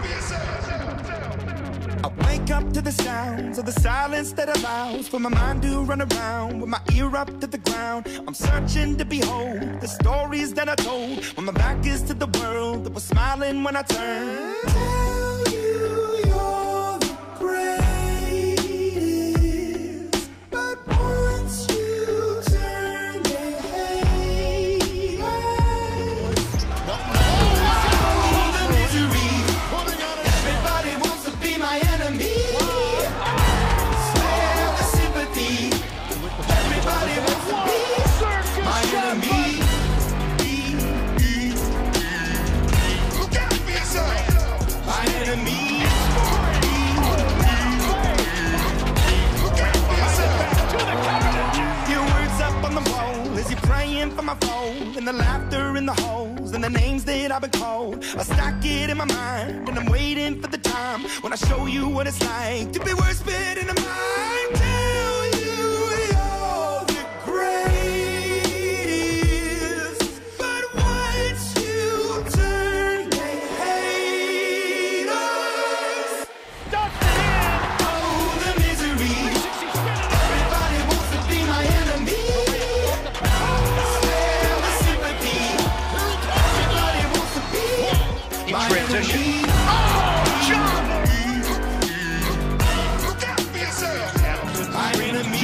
I wake up to the sounds of the silence that allows for my mind to run around with my ear up to the ground. I'm searching to behold the stories that I told when my back is to the world that was smiling when I turned. Tell you you're the greatest, but once you turn they hate us. Oh, the misery. Everybody wants to be my enemy. Spare the sympathy. Everybody wants to be my enemy. Look out for yourself. My enemy. Look out for yourself. Your words up on the wall as you're praying for my phone, and the laughter in the holes and the names that I've been called. I stack it in my mind and I'm waiting for the time when I show you what it's like to be worse fit in the mind. Tell you you're the greatest, but once you turn they hate us. Oh, the misery. Everybody wants to be my enemy. Spare the sympathy. Everybody wants to be my transition. enemy. Look out for yourself. My enemy.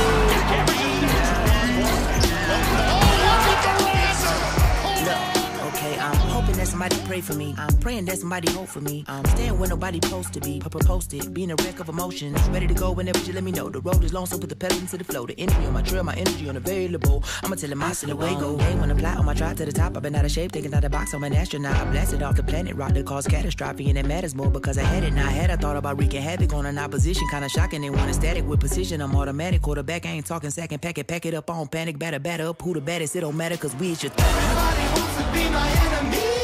Okay, I'm hoping that somebody pray for me. I'm praying that somebody hope for me. I'm staying where nobody supposed to be. Posted, being a wreck of emotions. Ready to go whenever you let me know. The road is long, so put the pedal into the flow. The energy on my trail, my energy unavailable. I'ma tell him I still away go. Hey, when I fly on my drive to the top, I've been out of shape, thinking out the box. I'm an astronaut. I blasted off the planet, rock that caused catastrophe, and it matters more because I had it. Now I had I thought about wreaking havoc on an opposition, kinda shocking. They want a static with precision. I'm automatic quarterback. I ain't talking second pack it up on panic, batter up. Who the baddest? It don't matter, cause we is your Everybody wants to be my enemy.